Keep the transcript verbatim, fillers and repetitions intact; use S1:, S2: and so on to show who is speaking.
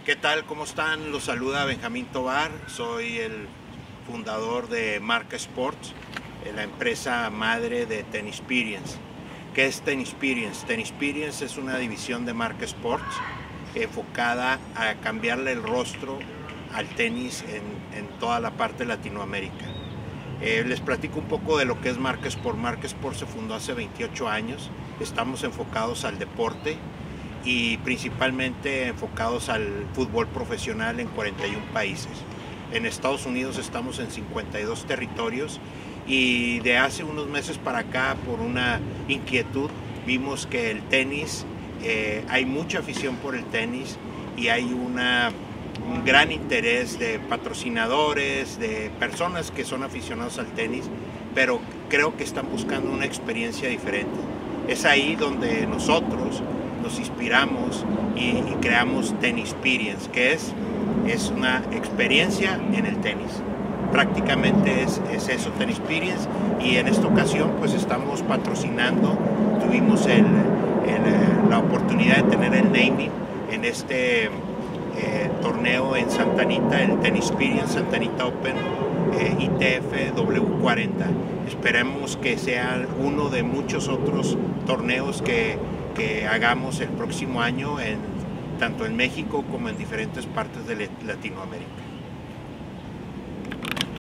S1: ¿Qué tal? ¿Cómo están? Los saluda Benjamín Tovar, soy el fundador de Marca Sports, la empresa madre de Tennisperience. ¿Qué es Tennisperience? Tennisperience es una división de Marca Sports enfocada a cambiarle el rostro al tenis en, en toda la parte de Latinoamérica. Eh, les platico un poco de lo que es Marca Sport. Marca Sport se fundó hace veintiocho años, estamos enfocados al deporte y principalmente enfocados al fútbol profesional en cuarenta y un países. En Estados Unidos estamos en cincuenta y dos territorios y de hace unos meses para acá, por una inquietud, vimos que el tenis, eh, hay mucha afición por el tenis y hay una, un gran interés de patrocinadores, de personas que son aficionados al tenis, pero creo que están buscando una experiencia diferente. Es ahí donde nosotros nos inspiramos y, y creamos Tennisperience, que es, es una experiencia en el tenis. Prácticamente es, es eso, Tennisperience, y en esta ocasión pues estamos patrocinando, tuvimos el, el, la oportunidad de tener el naming en este eh, torneo en Santa Anita, el Tennisperience Santa Anita Open eh, I T F W cuarenta. Esperemos que sea uno de muchos otros torneos que que hagamos el próximo año, en, tanto en México como en diferentes partes de Latinoamérica.